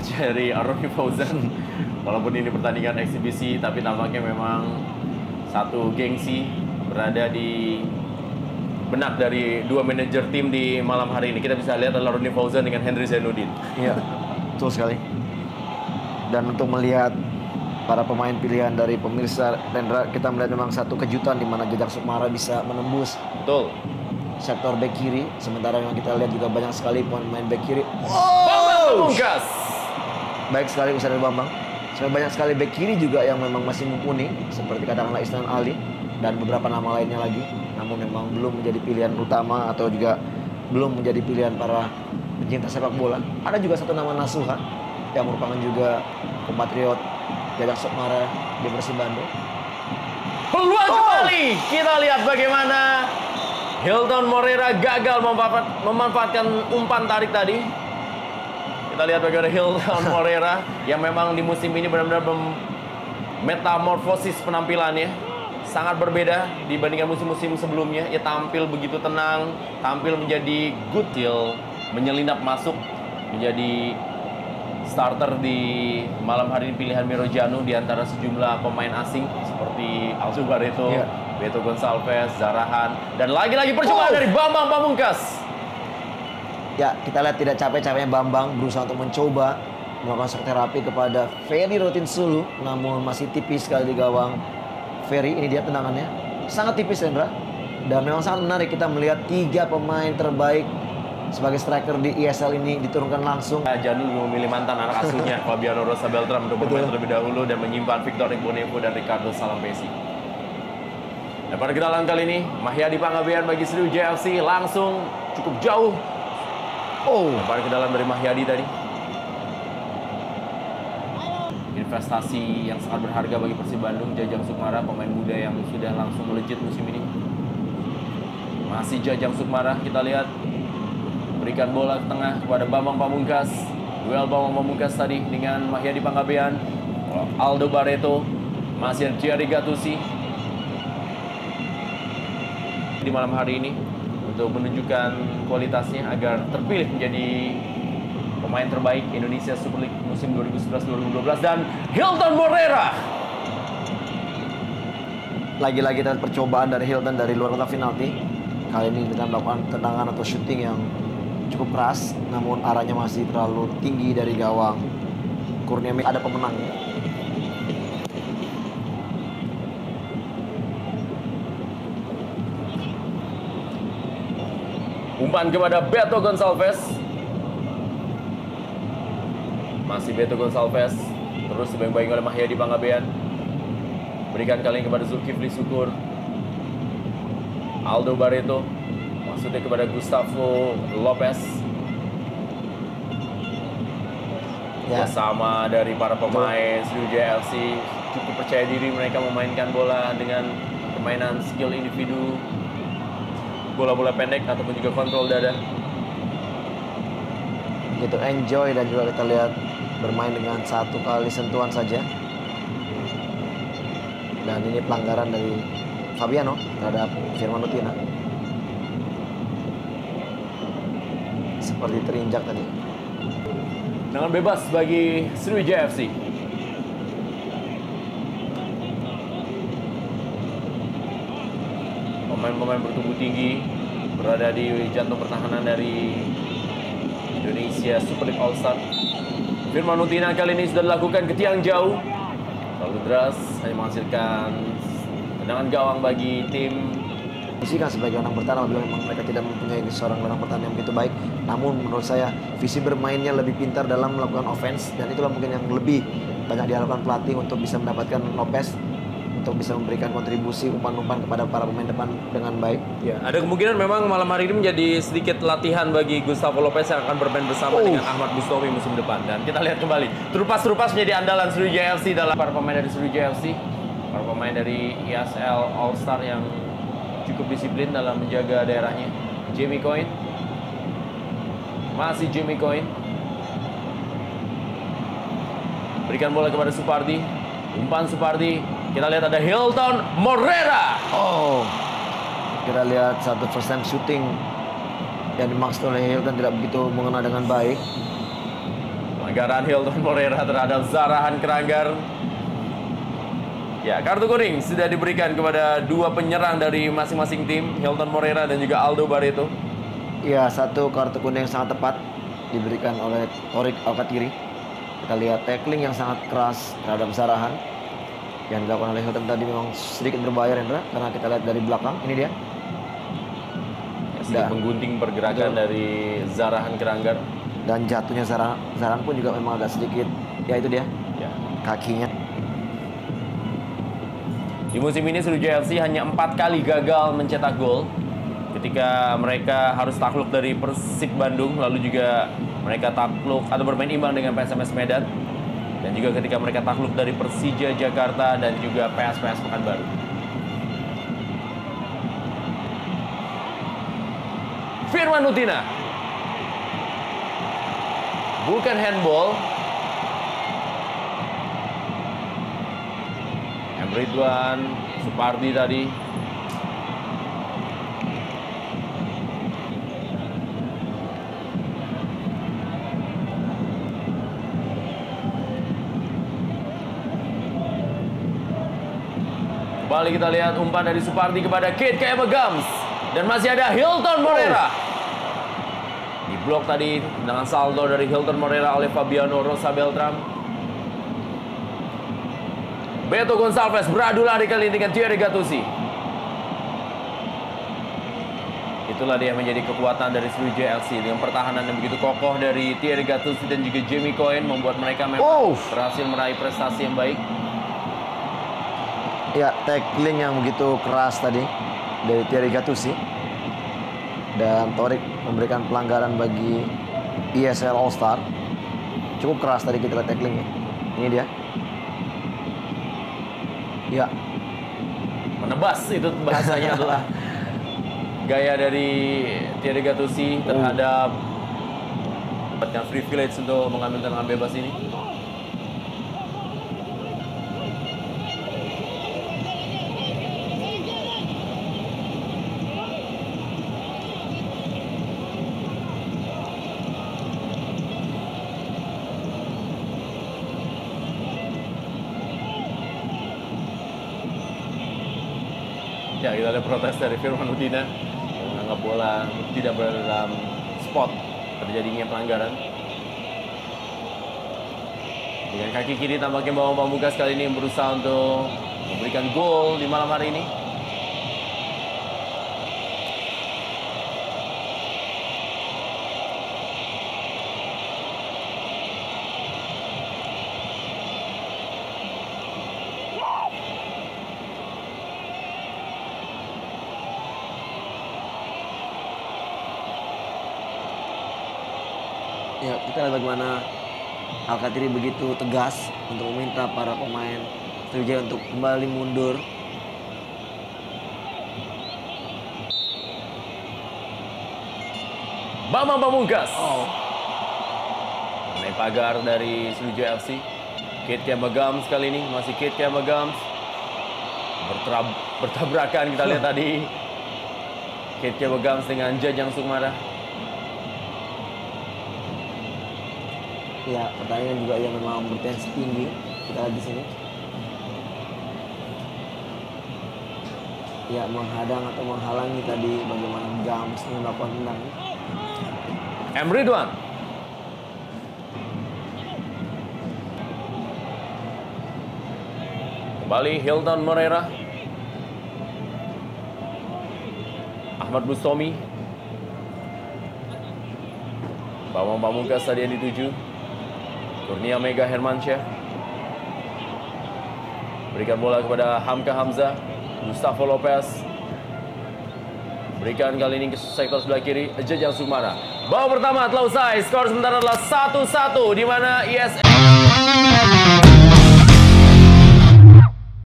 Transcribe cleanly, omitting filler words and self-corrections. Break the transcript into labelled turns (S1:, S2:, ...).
S1: wajah dari Ronnie Fauzan. Walaupun ini pertandingan eksibisi, tapi tampaknya memang satu gengsi berada di benak dari dua manajer tim di malam hari ini. Kita bisa lihat adalah Ronnie Fauzan dengan Henry Zainuddin.
S2: Iya, betul sekali. Dan untuk melihat para pemain pilihan dari pemirsa Rendra, kita melihat memang satu kejutan di mana Jajang Sukmara bisa menembus
S1: Betul.
S2: sektor bek kiri. Sementara yang kita lihat juga banyak sekali pemain bek kiri.
S1: Bambang Pamungkas.
S2: Baik sekali usaha dari Bambang. Sebenarnya banyak sekali bek kiri juga yang memang masih mumpuni, seperti katakanlah Isnan Ali dan beberapa nama lainnya lagi. Namun memang belum menjadi pilihan utama atau juga belum menjadi pilihan para pencinta sepak bola. Ada juga satu nama Nasuha yang merupakan juga kompatriot Jajang Sukmara di Persib Bandung.
S1: Peluang kembali. Kita lihat bagaimana Hilton Moreira gagal memanfaatkan umpan tarik tadi. Kita lihat bagaimana Hilton Moreira yang memang di musim ini benar-benar metamorfosis penampilannya. Sangat berbeda dibandingkan musim-musim sebelumnya. Ia tampil begitu tenang, tampil menjadi good deal, menyelinap masuk menjadi starter di malam hari ini pilihan Miro Djano di antara sejumlah pemain asing seperti Aldo Barreto, Beto Gonçalves, Zarahan, dan lagi-lagi percobaan dari Bambang Pamungkas.
S2: Ya, kita lihat tidak capek-capeknya Bambang berusaha untuk mencoba melakukan shock terapi kepada Ferry Rotinsulu, namun masih tipis sekali di gawang Ferry. Ini dia tendangannya, sangat tipis Hendra. Dan memang sangat menarik kita melihat tiga pemain terbaik sebagai striker di ESL ini diturunkan langsung.
S1: Janul memilih mantan anak asuhnya Fabiano Rosa Beltram untuk bermain terlebih dahulu dan menyimpan Victor Igbonevo dan Ricardo Salampesi. Dan pada kedatangan kali ini, Mahyadi Pangabean bagi Sriwijaya FC langsung cukup jauh. Pada kedatangan dari Mahyadi tadi. Investasi yang sangat berharga bagi Persib Bandung, Jajang Sukmara, pemain muda yang sudah langsung melejit musim ini. Masih Jajang Sukmara, kita lihat. Berikan bola ke tengah kepada Bambang Pamungkas. Duel Bambang Pamungkas tadi dengan Mahyadi Pangabean. Aldo Barreto. Masih Thierry Gattuso. Di malam hari ini untuk menunjukkan kualitasnya agar terpilih menjadi pemain terbaik Indonesia Super League musim 2011-2012 dan Hilton Moreira.
S2: Lagi-lagi dan percobaan dari Hilton dari luar kotak penalti. Kali ini dengan melakukan tendangan atau shooting yang cukup keras, namun arahnya masih terlalu tinggi dari gawang Kurniawan. Ada pemenangnya.
S1: Umpan kepada Beto Gonçalves. Masih Beto Gonçalves. Terus dibayang-bayang oleh Mahyadi Pangabean. Berikan kali ini kepada Zulkifli Syukur. Aldo Barreto. Maksudnya kepada Gustavo Lopez. Bersama dari para pemain Sriwijaya FC. Cukup percaya diri mereka memainkan bola dengan permainan skill individu. Bola-bola pendek ataupun juga kontrol dada.
S2: Gitu enjoy dan juga kita lihat bermain dengan satu kali sentuhan saja. Dan ini pelanggaran dari Fabiano terhadap Firman Utina. Seperti terinjak tadi.
S1: Dengan bebas bagi Sriwijaya FC. Pemain-pemain bertubuh tinggi berada di jantung pertahanan dari Indonesia Super League All Star. Firman Utina kali ini sudah dilakukan ke tiang jauh. Terlalu deras, hanya menghasilkan tendangan gawang bagi tim.
S2: Visi kan sebagai orang bertahan, apabila memang mereka tidak mempunyai seorang orang bertahan yang begitu baik. Namun menurut saya visi bermainnya lebih pintar dalam melakukan offense, dan itulah mungkin yang lebih banyak diharapkan pelatih untuk bisa mendapatkan Lopez, untuk bisa memberikan kontribusi umpan-umpan kepada para pemain depan dengan baik.
S1: Ya, ada kemungkinan memang malam hari ini menjadi sedikit latihan bagi Gustavo Lopez yang akan bermain bersama dengan Ahmad Bustomi musim depan. Dan kita lihat kembali, Trupas menjadi andalan Sriwijaya FC dalam para pemain dari Sriwijaya FC, para pemain dari ESL All Star yang cukup disiplin dalam menjaga daerahnya. Jamie Coyne, masih Jamie Coyne. Berikan bola kepada Supardi, umpan Supardi. Kita lihat ada Hilton Moreira.
S2: Kita lihat satu first time shooting yang dimaksud oleh Hilton tidak begitu mengenal dengan baik.
S1: Pelanggaran Hilton Moreira terhadap Zarahan Kranggar. Ya, kartu kuning sudah diberikan kepada dua penyerang dari masing-masing tim, Hilton Moreira dan juga Aldo Barreto.
S2: Ya, satu kartu kuning yang sangat tepat diberikan oleh Torik Alkatiri. Kita lihat tackling yang sangat keras terhadap Zarahan yang dilakukan oleh Hilton tadi memang sedikit berbahaya, Rendra, karena kita lihat dari belakang. Ini dia.
S1: Sedikit menggunting pergerakan dari Zarahan Kranggar.
S2: Dan jatuhnya Zarahan pun juga memang agak sedikit, ya itu dia,
S1: ya,
S2: kakinya.
S1: Di musim ini Sriwijaya FC hanya 4 kali gagal mencetak gol ketika mereka harus takluk dari Persib Bandung, lalu juga mereka takluk atau bermain imbang dengan PSMS Medan, dan juga ketika mereka takluk dari Persija Jakarta dan juga PSPS Pekanbaru. Firman Utina, bukan handball. Ridwan Supardi tadi. Kembali kita lihat umpan dari Supardi kepada Kate Kayamagams. Dan masih ada Hilton Moreira. Di blok tadi dengan saldo dari Hilton Moreira oleh Fabiano Rosa Beltram. Beto Gonçalves beradu lari kali ini dengan Thierry Gattuso. Itulah dia menjadi kekuatan dari Sriwijaya FC dengan pertahanan yang begitu kokoh dari Thierry Gattuso dan juga Jamie Cohen membuat mereka memang berhasil meraih prestasi yang baik.
S2: Ya, tackling yang begitu keras tadi dari Thierry Gattuso. Dan Torik memberikan pelanggaran bagi ESL All Star. Cukup keras tadi kita lihat tacklingnya. Ini dia. Ya,
S1: menebas itu bahasanya adalah gaya dari Thierry Gattuso terhadap yang privilege untuk mengambil tendangan bebas ini. Ya, kita lihat protes dari Firman Utina yang menganggap bola tidak berada dalam spot terjadinya pelanggaran. Dengan kaki kiri tampaknya Bambang Pamungkas kali ini berusaha untuk memberikan gol di malam hari ini.
S2: Ya, kita lihat bagaimana Alkatiri begitu tegas untuk meminta para pemain Sriwijaya untuk kembali mundur.
S1: Bambang Pamungkas. Naik pagar dari Sriwijaya FC. Kate Kayamagams kali ini masih Kate Kayamagams. Bertabrakan kita lihat tadi. Kate Kayamagams dengan Jajang Sukmara.
S2: Ya, pertandingan juga yang memang bertensi tinggi. Kita lihat di sini. Ya, menghadang atau menghalangi tadi bagaimana Gams melakukan tendangan.
S1: Ridwan. Kembali Hilton Moreira. Ahmad Bustomi. Bambang Pamungkas tadi yang dituju. Kurnia Mega Hermansyah. Berikan bola kepada Hamka Hamzah. Gustavo Lopez. Berikan kali ini ke sektor sebelah kiri. Jajang Sukmara. Babak pertama telah usai. Skor sementara adalah 1-1 di mana ISM